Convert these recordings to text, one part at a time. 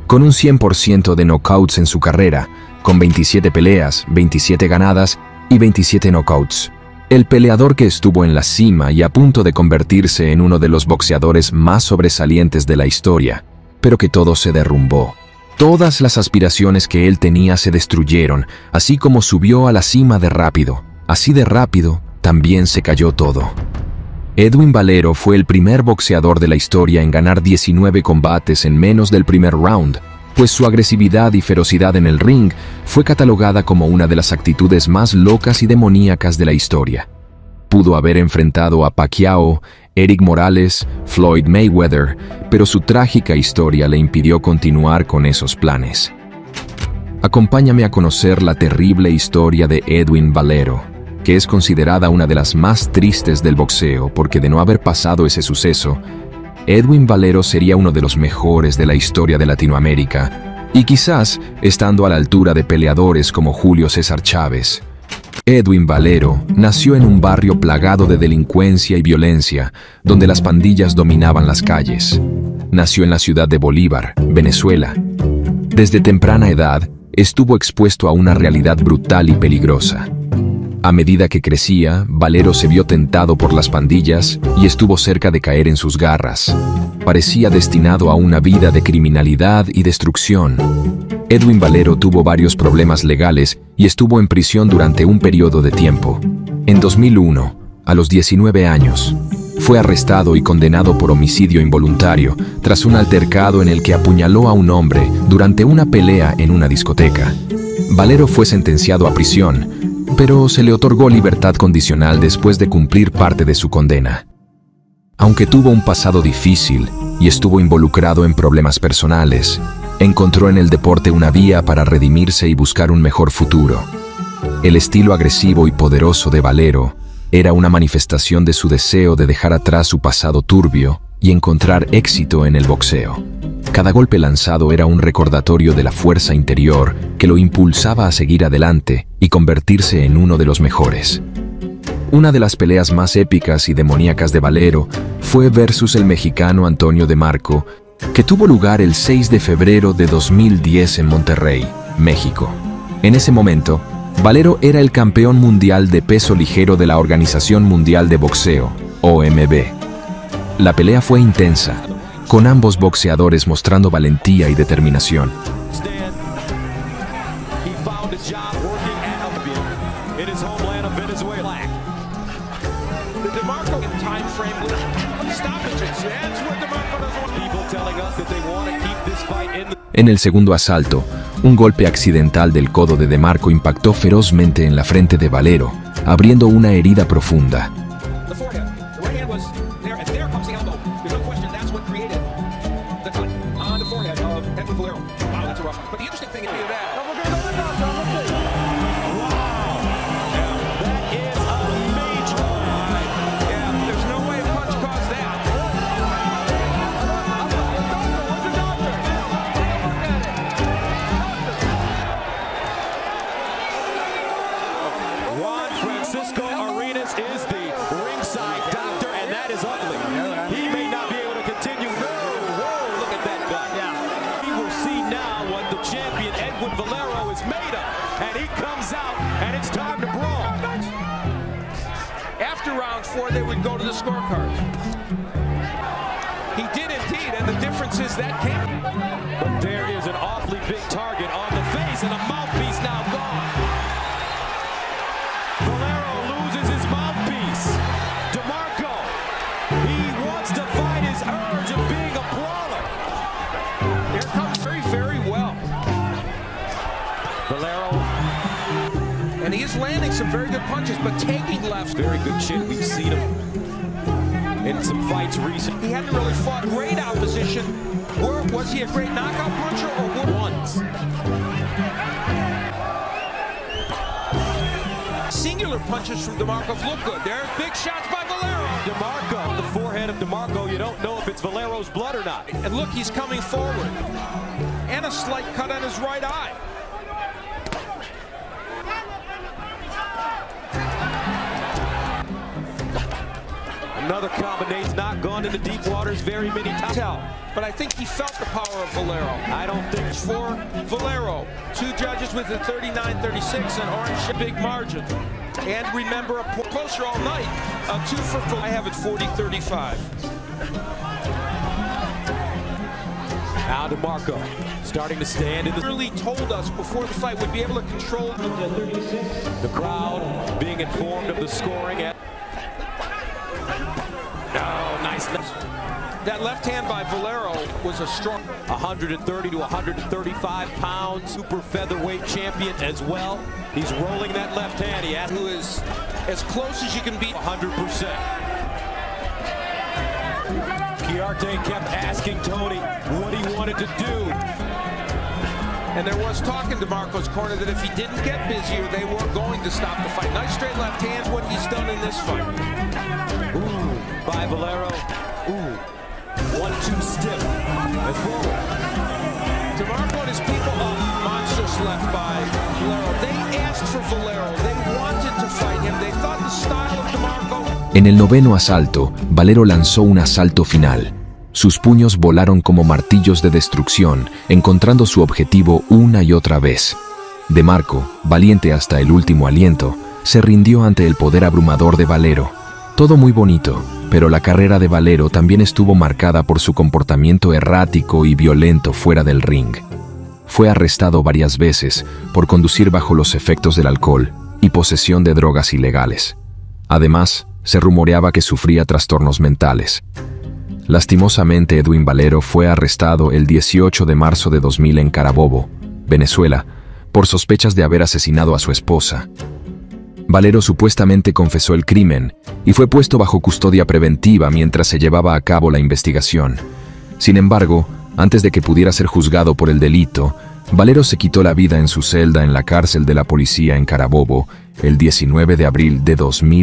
con un 100% de knockouts en su carrera, con 27 peleas, 27 ganadas y 27 knockouts. El peleador que estuvo en la cima y a punto de convertirse en uno de los boxeadores más sobresalientes de la historia, pero que todo se derrumbó. Todas las aspiraciones que él tenía se destruyeron, así como subió a la cima de rápido. Así de rápido, también se cayó todo. Edwin Valero fue el primer boxeador de la historia en ganar 19 combates en menos del primer round, pues su agresividad y ferocidad en el ring fue catalogada como una de las actitudes más locas y demoníacas de la historia. Pudo haber enfrentado a Pacquiao, Eric Morales, Floyd Mayweather, pero su trágica historia le impidió continuar con esos planes. Acompáñame a conocer la terrible historia de Edwin Valero, que es considerada una de las más tristes del boxeo porque de no haber pasado ese suceso, Edwin Valero sería uno de los mejores de la historia de Latinoamérica y quizás estando a la altura de peleadores como Julio César Chávez. Edwin Valero nació en un barrio plagado de delincuencia y violencia, donde las pandillas dominaban las calles. Nació en la ciudad de Bolívar, Venezuela. Desde temprana edad, estuvo expuesto a una realidad brutal y peligrosa. A medida que crecía, Valero se vio tentado por las pandillas y estuvo cerca de caer en sus garras. Parecía destinado a una vida de criminalidad y destrucción. Edwin Valero tuvo varios problemas legales y estuvo en prisión durante un periodo de tiempo. En 2001, a los 19 años, fue arrestado y condenado por homicidio involuntario tras un altercado en el que apuñaló a un hombre durante una pelea en una discoteca. Valero fue sentenciado a prisión, pero se le otorgó libertad condicional después de cumplir parte de su condena. Aunque tuvo un pasado difícil y estuvo involucrado en problemas personales, encontró en el deporte una vía para redimirse y buscar un mejor futuro. El estilo agresivo y poderoso de Valero era una manifestación de su deseo de dejar atrás su pasado turbio y encontrar éxito en el boxeo. Cada golpe lanzado era un recordatorio de la fuerza interior que lo impulsaba a seguir adelante y convertirse en uno de los mejores. Una de las peleas más épicas y demoníacas de Valero fue versus el mexicano Antonio DeMarco, que tuvo lugar el 6 de febrero de 2010 en Monterrey, México. En ese momento, Valero era el campeón mundial de peso ligero de la Organización Mundial de Boxeo, OMB. La pelea fue intensa, con ambos boxeadores mostrando valentía y determinación. En el segundo asalto, un golpe accidental del codo de DeMarco impactó ferozmente en la frente de Valero, abriendo una herida profunda. They would go to the scorecard. He did indeed, and the difference is that came. But there is an awfully big target on the face, and a mouthpiece now gone. Valero loses his mouthpiece. DeMarco, he wants to fight his urge of being a brawler. Here comes very, very well. Valero. And he is landing some very good punches, but taking lefts. Very good chin. We've seen him in some fights recently. He hadn't really fought great opposition. Was he a great knockout puncher or what? Once. Singular punches from DeMarco look good. There's big shots by Valero. DeMarco, the forehead of DeMarco. You don't know if it's Valero's blood or not. And look, he's coming forward. And a slight cut on his right eye. Another combination, not gone into deep waters very many times. But I think he felt the power of Valero. I don't think for Valero. 2 judges with a 39-36 and Orange big margin. And remember, a closer all night. 2 for I have it 40-35. Now DeMarco starting to stand in the really told us before the fight would be able to control the crowd being informed of the scoring at nice. That left hand by Valero was a strong 130 to 135 pound super featherweight champion as well. He's rolling that left hand. He has who is as close as you can be 100%. Chiarte kept asking Tony what he wanted to do. And there was talk in DeMarco's corner that if he didn't get busier, they weren't going to stop the fight. Nice straight left hands, what he's done in this fight. Ooh, by Valero. Ooh, 1-2 stiff and forward. DeMarco and his people up, monstrous left by Valero. They asked for Valero. They wanted to fight him. They thought the style of DeMarco. En el 9º asalto, Valero lanzó un asalto final. Sus puños volaron como martillos de destrucción, encontrando su objetivo una y otra vez. DeMarco, valiente hasta el último aliento, se rindió ante el poder abrumador de Valero. Todo muy bonito, pero la carrera de Valero también estuvo marcada por su comportamiento errático y violento fuera del ring. Fue arrestado varias veces por conducir bajo los efectos del alcohol y posesión de drogas ilegales. Además, se rumoreaba que sufría trastornos mentales. Lastimosamente, Edwin Valero fue arrestado el 18 de marzo de 2000 en Carabobo, Venezuela, por sospechas de haber asesinado a su esposa. Valero supuestamente confesó el crimen y fue puesto bajo custodia preventiva mientras se llevaba a cabo la investigación. Sin embargo, antes de que pudiera ser juzgado por el delito, Valero se quitó la vida en su celda en la cárcel de la policía en Carabobo el 19 de abril de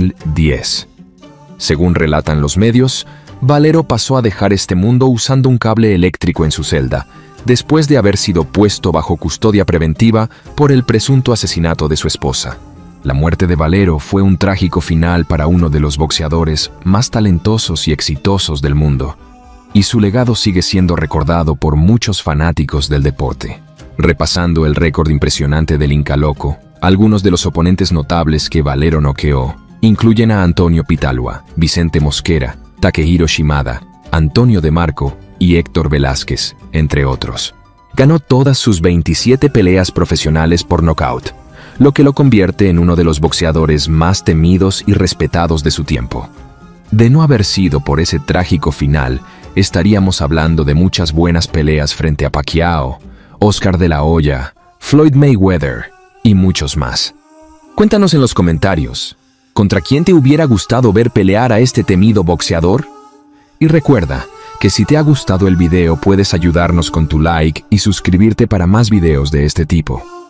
2010. Según relatan los medios, Valero pasó a dejar este mundo usando un cable eléctrico en su celda, después de haber sido puesto bajo custodia preventiva por el presunto asesinato de su esposa. La muerte de Valero fue un trágico final para uno de los boxeadores más talentosos y exitosos del mundo, y su legado sigue siendo recordado por muchos fanáticos del deporte. Repasando el récord impresionante del Inca Loco, algunos de los oponentes notables que Valero noqueó incluyen a Antonio Pitalua, Vicente Mosquera, Takehiro Shimada, Antonio DeMarco y Héctor Velázquez, entre otros. Ganó todas sus 27 peleas profesionales por nocaut, lo que lo convierte en uno de los boxeadores más temidos y respetados de su tiempo. De no haber sido por ese trágico final, estaríamos hablando de muchas buenas peleas frente a Pacquiao, Oscar de la Hoya, Floyd Mayweather y muchos más. Cuéntanos en los comentarios, ¿contra quién te hubiera gustado ver pelear a este temido boxeador? Y recuerda que si te ha gustado el video puedes ayudarnos con tu like y suscribirte para más videos de este tipo.